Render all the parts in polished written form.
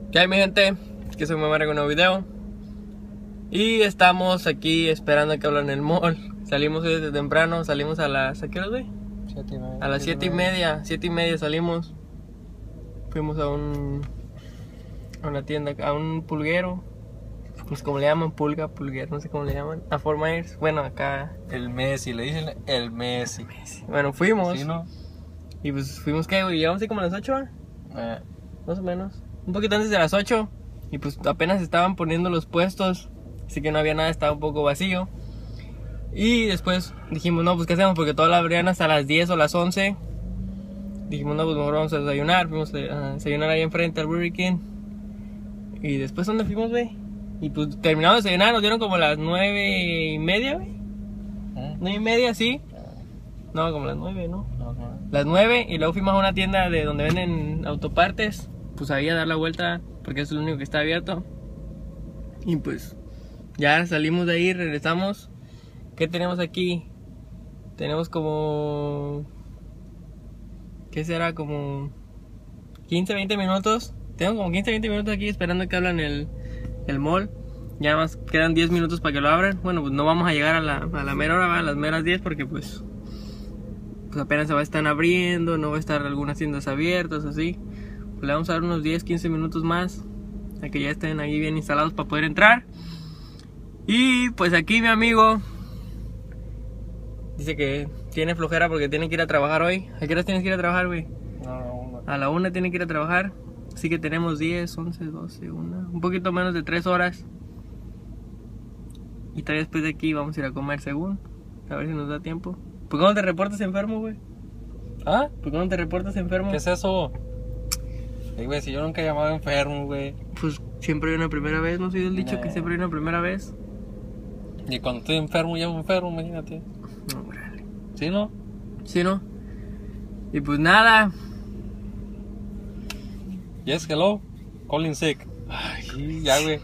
¿Qué hay, mi gente? Que soy Mamara con un nuevo video. Y estamos aquí esperando a que hablen el mall. Salimos hoy desde temprano, salimos a las... ¿A qué hora, güey? 7:30. A las 7:30 salimos. Fuimos a una tienda, a un pulguero. Pues como le llaman, pulguero, no sé cómo le llaman. A Fort Myers, bueno, acá. El Messi, le dicen el Messi. Bueno, fuimos. ¿Sí, no? Y pues fuimos, ¿qué, güey? Llegamos así como a las 8, más o menos. Un poquito antes de las 8. Y pues apenas estaban poniendo los puestos. Así que no había nada, estaba un poco vacío. Y después dijimos, no, pues ¿qué hacemos? Porque todas las abrían hasta las 10 o las 11. Dijimos, no, pues mejor vamos a desayunar. Fuimos a desayunar ahí enfrente al Burger King. Y después, ¿dónde fuimos, güey? Y pues terminamos de desayunar, nos dieron como las 9:30, güey. 9:30, sí. No, como las 9, ¿no? Las 9, y luego fuimos a una tienda de donde venden autopartes. Pues ahí a dar la vuelta, porque es lo único que está abierto. Y pues ya salimos de ahí, regresamos. ¿Qué tenemos aquí? Tenemos como... ¿Qué será? Como 15, 20 minutos. Tenemos como 15, 20 minutos aquí esperando que abran el mall. Ya más quedan 10 minutos para que lo abran. Bueno, pues no vamos a llegar a la mera hora, a las meras 10, porque pues apenas se va a estar abriendo. No va a estar algunas tiendas abiertas, así. Pues le vamos a dar unos 10, 15 minutos más a que ya estén ahí bien instalados para poder entrar. Y pues aquí mi amigo dice que tiene flojera porque tiene que ir a trabajar hoy. ¿A qué horas tienes que ir a trabajar, güey? No. A la 1 tiene que ir a trabajar. Así que tenemos 10, 11, 12, 1, un poquito menos de 3 horas. Y todavía después de aquí vamos a ir a comer según. A ver si nos da tiempo. ¿Por qué no te reportas enfermo, güey? ¿Ah? ¿Por qué no te reportas enfermo? ¿Qué es eso? Güey, si yo nunca he llamado enfermo, güey. Pues siempre hay una primera vez, ¿no has oído el dicho que siempre hay una primera vez? Y cuando estoy enfermo, llamo enfermo, imagínate. No, órale. ¿Sí, no? ¿Sí, no? Y pues nada. Yes, hello. Calling sick. Ay, ya, güey.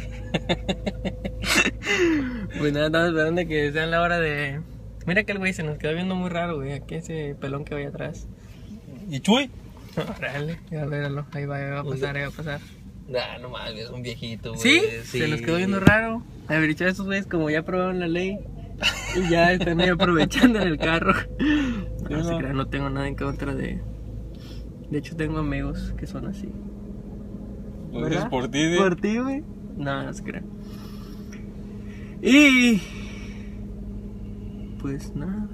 Pues nada, estamos esperando que sea la hora de... Mira que el güey se nos quedó viendo muy raro, güey. Aquí ese pelón que vaya atrás. ¿Y Chuy? Órale, ya verlo. Ahí va a pasar. Nah, no mames, es un viejito, güey. ¿Sí? Se nos quedó viendo raro. A ver, dicho, esos güeyes como ya aprobaron la ley y ya están ahí aprovechando en el carro. No se crean, no tengo nada en contra de... De hecho tengo amigos que son así. Lo dices por ti, güey. ¿Por ti, güey? No se crean. Y... pues nada.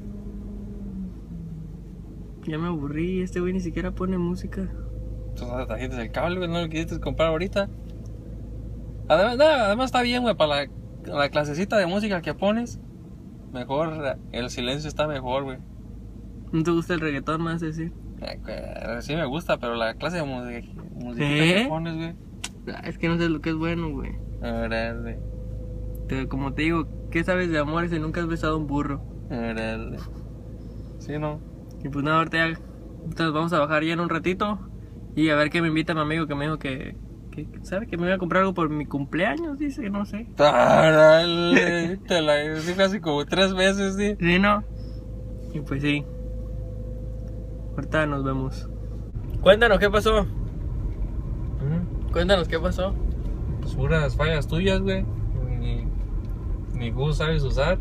Ya me aburrí, este güey ni siquiera pone música. Entonces trajiste el cable, güey, no lo quisiste comprar ahorita. Además está bien, güey, para la clasecita de música que pones. Mejor, el silencio está mejor, güey. ¿No te gusta el reggaetón, más decir? Sí me gusta, pero la clase de música que pones, güey. Es que no sé lo que es bueno, güey. Órale. Como te digo, ¿qué sabes de amor si nunca has besado un burro? Órale. Sí, ¿no? Y pues nada, ahorita nos vamos a bajar ya en un ratito. Y a ver qué me invita mi amigo que me dijo que ¿sabe? Que me iba a comprar algo por mi cumpleaños, dice, no sé. Órale. Te la dije hace como 3 veces, sí. Sí, ¿no? Y pues sí. Ahorita nos vemos. Cuéntanos qué pasó. Cuéntanos qué pasó. Pues puras fallas tuyas, güey. Ni Google sabes usar.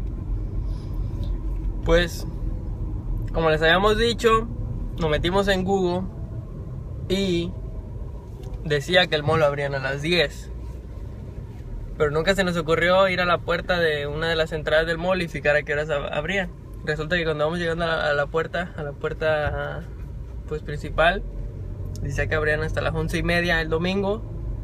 Pues, como les habíamos dicho, nos metimos en Google y decía que el mall lo abrían a las 10. Pero nunca se nos ocurrió ir a la puerta de una de las entradas del mall y fijar a qué horas abrían. Resulta que cuando vamos llegando a la puerta pues principal, decía que abrían hasta las 11:30 el domingo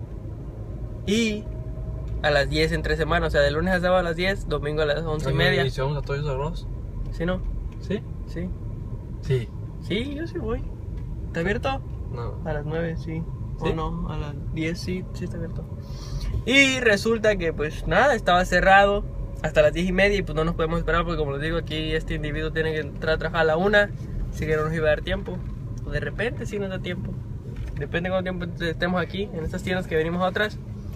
y a las 10 entre semana, o sea, de lunes a sábado a las 10, domingo a las 11:30. ¿Y si vamos a Toys R Us? ¿Sí, no? ¿Sí? Sí. Sí. Sí, yo sí voy. ¿Está abierto? No. A las 9, sí. ¿Sí? O no, a las 10 sí está abierto. Y resulta que pues nada, estaba cerrado hasta las 10:30 y pues no nos podemos esperar porque como les digo, aquí este individuo tiene que entrar a trabajar a la 1, así que no nos iba a dar tiempo. O de repente sí nos da tiempo. Depende de cuánto tiempo estemos aquí, en estas tiendas que venimos a otras.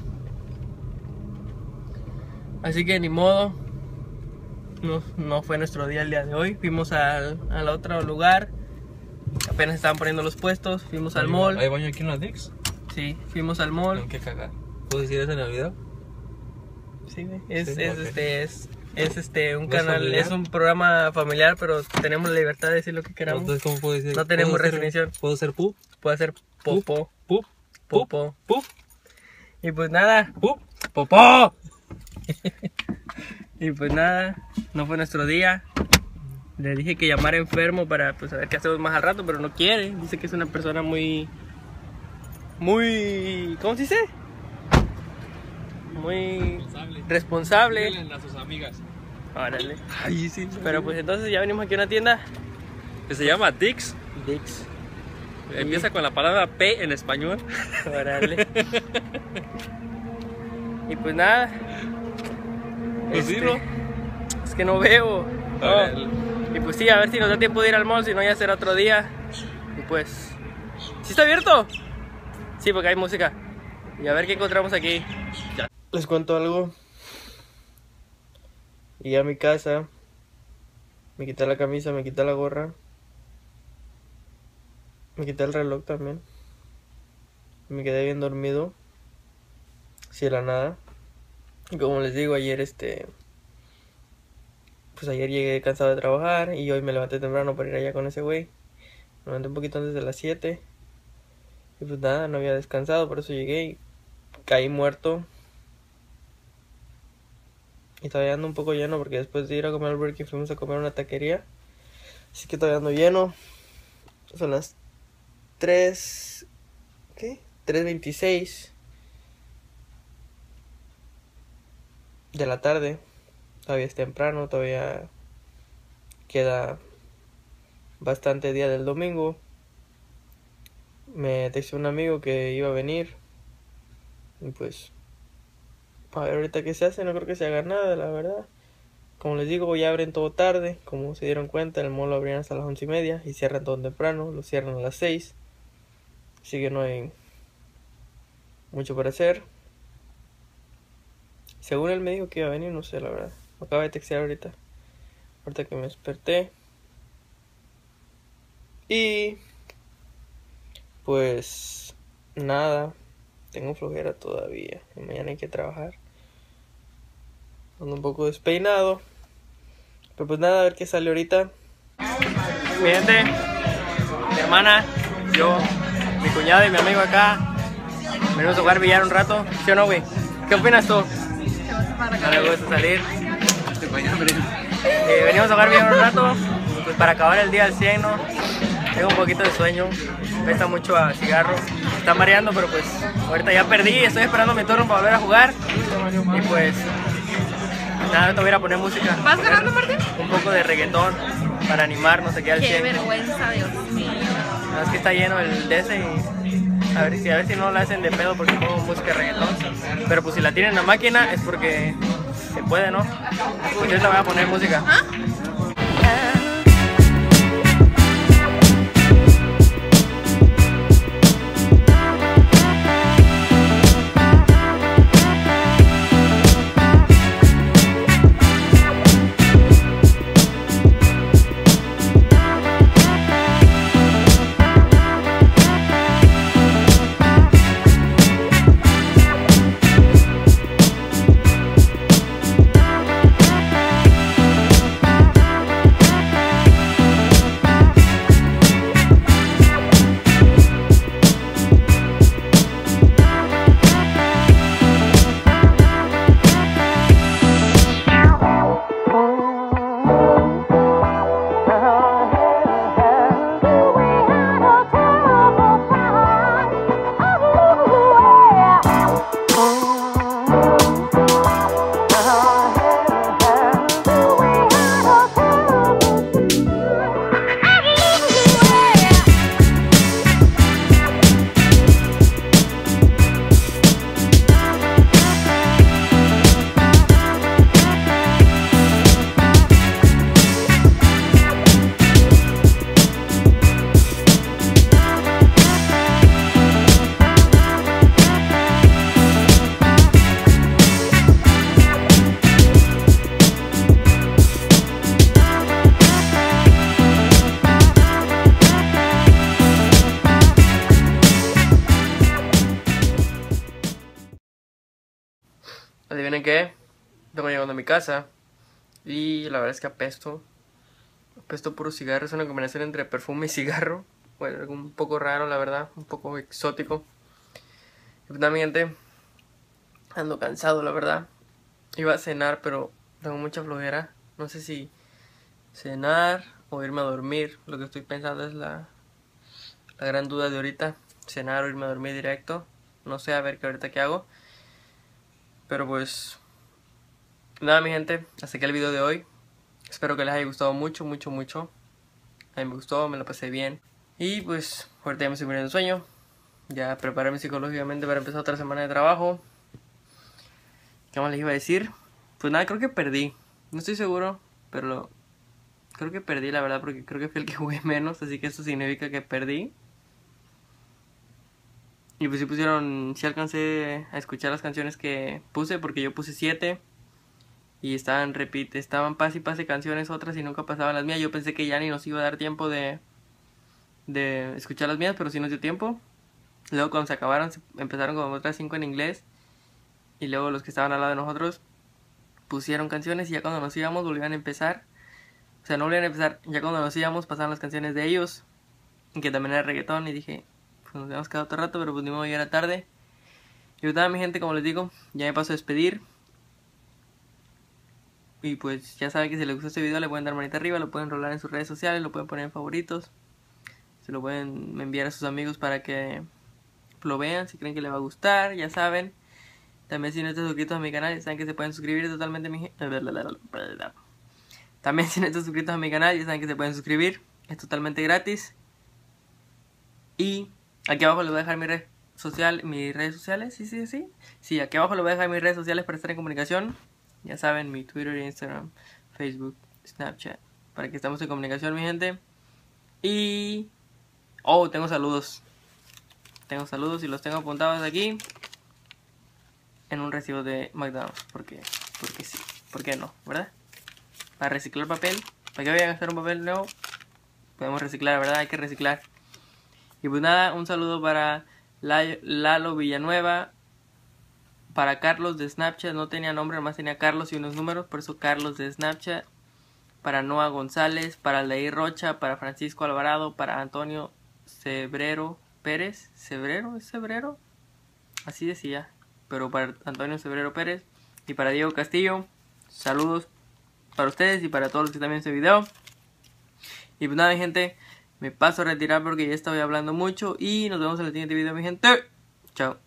Así que ni modo. No fue nuestro día el día de hoy. Fuimos al otro lugar. Apenas estaban poniendo los puestos. Fuimos al mall. ¿Hay baño aquí en la Dix? Sí, fuimos al mall. Qué cagar. ¿Puedo decir eso en el video? Sí, güey. Sí, ok. Un ¿No es canal, familiar? es un programa familiar, pero tenemos la libertad de decir lo que queramos. Entonces, ¿cómo puedo decir? No tenemos ¿Puedo ser- restricción. ¿Puedo ser pup? Puede ser popó, ¿Pup? popó. ¿Pup? Y pues nada, ¿Pup? popó. Y pues nada, no fue nuestro día. Le dije que llamara enfermo para pues saber qué hacemos más al rato, pero no quiere. Dice que es una persona muy, ¿cómo se dice? Muy responsable. A sus amigas. Órale. Ay, sí. Pero pues entonces ya venimos aquí a una tienda. Que se llama Dix. Dix. Empieza con la palabra P en español. Órale. Y pues nada. Pues sí, ¿no? Es que no veo. Órale. Y pues sí, a ver si nos da tiempo de ir al mall, si no ya será otro día. Y pues... ¿Sí está abierto? Sí, porque hay música. Y a ver qué encontramos aquí. Ya. Les cuento algo. Llegué a mi casa. Me quité la camisa, me quité la gorra. Me quité el reloj también. Me quedé bien dormido. Sí, de la nada. Y como les digo, ayer pues ayer llegué cansado de trabajar y hoy me levanté temprano para ir allá con ese güey. Me levanté un poquito antes de las 7. Y pues nada, no había descansado, por eso llegué y caí muerto. Y todavía ando un poco lleno porque después de ir a comer al Burger King fuimos a comer a una taquería. Así que todavía ando lleno. Son las 3... ¿Qué? 3:26 de la tarde. Todavía es temprano, todavía queda bastante día del domingo. Me textó un amigo que iba a venir. Y pues, a ver ahorita qué se hace, no creo que se haga nada, la verdad. Como les digo, ya abren todo tarde. Como se dieron cuenta, el mall lo abrían hasta las 11:30 y cierran todo temprano, lo cierran a las 6. Así que no hay mucho para hacer. Según él me dijo que iba a venir, no sé la verdad. Me acaba de textear ahorita que me desperté. Y pues nada, tengo flojera todavía y mañana hay que trabajar. Ando un poco despeinado, pero pues nada, a ver qué sale ahorita. Mi gente, mi hermana, yo, mi cuñado y mi amigo acá venimos a jugar billar un rato, ¿sí o no, güey? ¿Qué opinas tú? No le gusta salir. Venimos a jugar billar un rato, pues para acabar el día al 100, ¿no? Tengo un poquito de sueño, me está mucho a cigarro, me está mareando, pero pues ahorita ya perdí, estoy esperando mi turno para volver a jugar. Y pues nada, ahorita voy a ir a poner música. ¿Vas ganando, Martín? Un poco de reggaetón para animarnos aquí al Qué 100. vergüenza, Dios mío. No, es que está lleno el DS y a ver si no la hacen de pedo porque pongo música de reggaetón. Pero pues si la tienen en la máquina es porque se puede, ¿no? Pues yo la voy a poner música. ¿Ah? Adivinen qué, vengo llegando a mi casa y la verdad es que apesto puro cigarro, es una combinación entre perfume y cigarro. Bueno, algo un poco raro la verdad, un poco exótico. Y pues nada, mi gente, ando cansado la verdad. Iba a cenar pero tengo mucha flojera. No sé si cenar o irme a dormir. Lo que estoy pensando es la gran duda de ahorita. Cenar o irme a dormir directo. No sé, a ver qué ahorita qué hago. Pero pues nada, mi gente, hasta aquí el video de hoy. Espero que les haya gustado mucho. A mí me gustó, me lo pasé bien. Y pues ahorita ya me estoy muriendo de sueño. Ya prepararme psicológicamente para empezar otra semana de trabajo. ¿Qué más les iba a decir? Pues nada, creo que perdí. No estoy seguro, pero creo que perdí la verdad, porque creo que fui el que jugué menos. Así que eso significa que perdí. Y pues sí alcancé a escuchar las canciones que puse, porque yo puse 7. Y estaban pase y pase canciones otras y nunca pasaban las mías. Yo pensé que ya ni nos iba a dar tiempo de escuchar las mías, pero sí nos dio tiempo. Luego cuando se acabaron, empezaron con otras 5 en inglés. Y luego los que estaban al lado de nosotros pusieron canciones y ya cuando nos íbamos volvían a empezar. O sea, no volvían a empezar, ya cuando nos íbamos pasaban las canciones de ellos, que también era reggaetón, y dije, pues nos habíamos quedado otro rato, pero pues ni modo, ya era tarde. Y pues nada, mi gente, como les digo, ya me paso a despedir. Y pues ya saben que si les gustó este video le pueden dar manita arriba, lo pueden rolar en sus redes sociales, lo pueden poner en favoritos. Se lo pueden enviar a sus amigos para que lo vean, si creen que les va a gustar, ya saben. También si no están suscritos a mi canal, ya saben que se pueden suscribir totalmente También si no están suscritos a mi canal, ya saben que se pueden suscribir, es totalmente gratis. Y aquí abajo les voy a dejar mis redes sociales, sí, aquí abajo les voy a dejar mis redes sociales para estar en comunicación. Ya saben, mi Twitter, Instagram, Facebook, Snapchat, para que estemos en comunicación, mi gente. Y tengo saludos y los tengo apuntados aquí en un recibo de McDonald's, porque sí, ¿por qué no? ¿Verdad? Para reciclar papel, ¿para qué voy a gastar un papel nuevo? Podemos reciclar, ¿verdad? Hay que reciclar. Y pues nada, un saludo para Lalo Villanueva, para Carlos de Snapchat, no tenía nombre, nomás tenía Carlos y unos números, por eso Carlos de Snapchat, para Noah González, para Leí Rocha, para Francisco Alvarado, para Antonio Cebrero Pérez, ¿Cebrero? Así decía, pero para Antonio Cebrero Pérez, y para Diego Castillo, saludos para ustedes y para todos los que están viendo este video. Y pues nada, mi gente, me paso a retirar porque ya estoy hablando mucho y nos vemos en el siguiente video, mi gente. Chao.